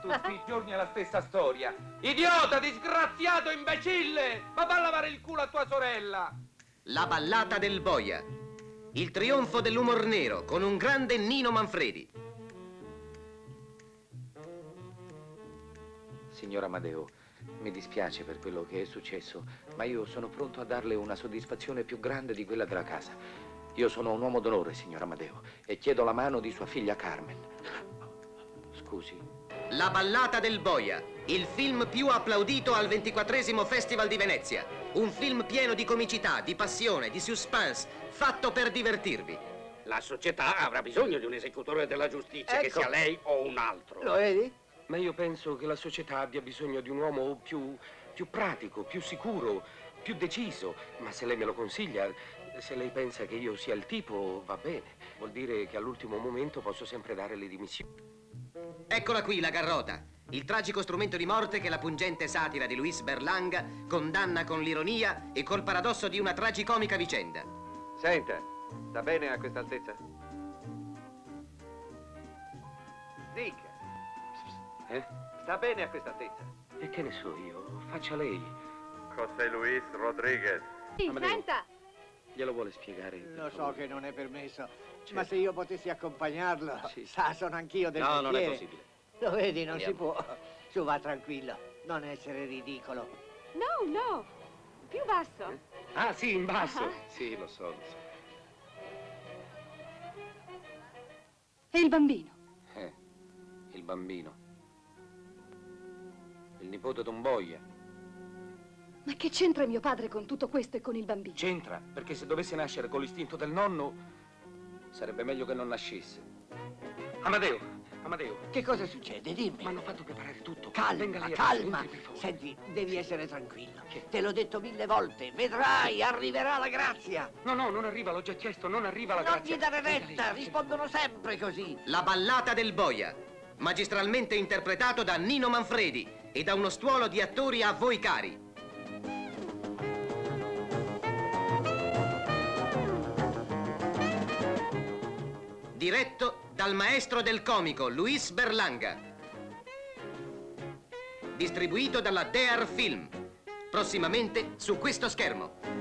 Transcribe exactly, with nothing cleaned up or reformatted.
Tutti i giorni è la stessa storia. Idiota, disgraziato, imbecille! Ma va a lavare il culo a tua sorella! La ballata del boia. Il trionfo dell'umor nero con un grande Nino Manfredi. Signor Amadeo, mi dispiace per quello che è successo, ma io sono pronto a darle una soddisfazione più grande di quella della casa. Io sono un uomo d'onore, signor Amadeo, e chiedo la mano di sua figlia Carmen. Scusi. La ballata del boia, il film più applaudito al ventiquattresimo Festival di Venezia. Un film pieno di comicità, di passione, di suspense, fatto per divertirvi. La società avrà bisogno di un esecutore della giustizia, Ecco. che sia lei o un altro. Lo vedi? Ma io penso che la società abbia bisogno di un uomo più, più pratico, più sicuro, più deciso. Ma se lei me lo consiglia, se lei pensa che io sia il tipo, va bene. Vuol dire che all'ultimo momento posso sempre dare le dimissioni. Eccola qui la garrota, il tragico strumento di morte che la pungente satira di Luis Berlanga condanna con l'ironia e col paradosso di una tragicomica vicenda. Senta, sta bene a questa altezza? Dica. Eh? Sta bene a questa altezza? E che ne so io? Faccia lei. José Luis Rodríguez. Sì, Amadeo. senta! Glielo vuole spiegare? per Lo so favore? che non è permesso, Certo. ma se io potessi accompagnarlo, Sì. sa, sono anch'io del No, non è mestiere. possibile. Lo vedi, non Andiamo. si può. Su, va tranquillo, non essere ridicolo. No, no! Più basso! Ah, sì, in basso. Ah. Sì, lo so, lo so. E il bambino? Eh, il bambino. Il nipote d'un boia. Ma che c'entra mio padre con tutto questo e con il bambino? C'entra, perché se dovesse nascere con l'istinto del nonno, sarebbe meglio che non nascesse. Amadeo, Amadeo, Che cosa succede? Dimmi. mi hanno fatto preparare tutto. Calma, Venga lei adesso, calma. entri, per favore. Senti, devi essere tranquillo. Che? Te l'ho detto mille volte. Vedrai, arriverà la grazia. No, no, non arriva, l'ho già chiesto, non arriva la Non grazia. gli dare Venga retta, lei. rispondono sempre così. La ballata del boia, magistralmente interpretato da Nino Manfredi e da uno stuolo di attori a voi cari. Diretto dal maestro del comico Luis Berlanga. Distribuito dalla Dear Film. Prossimamente su questo schermo.